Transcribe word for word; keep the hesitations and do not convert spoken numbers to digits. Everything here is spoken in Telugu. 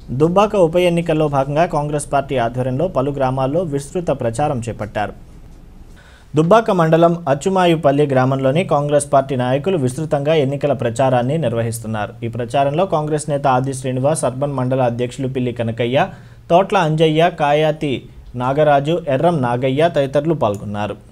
దుబ్బాక ఉప ఎన్నికల్లో భాగంగా కాంగ్రెస్ పార్టీ ఆధ్వర్యంలో పలు గ్రామాల్లో విస్తృత ప్రచారం చేపట్టారు. దుబ్బాక మండలం అచ్చుమాయుపల్లి గ్రామంలోని కాంగ్రెస్ పార్టీ నాయకులు విస్తృతంగా ఎన్నికల ప్రచారాన్ని నిర్వహిస్తున్నారు. ఈ ప్రచారంలో కాంగ్రెస్ నేత ఆది శ్రీనివాస్, అర్బన్ మండల అధ్యక్షులు పిల్లి కనకయ్య, తోట్ల అంజయ్య, కాయాతి నాగరాజు, ఎర్రం నాగయ్య తదితరులు పాల్గొన్నారు.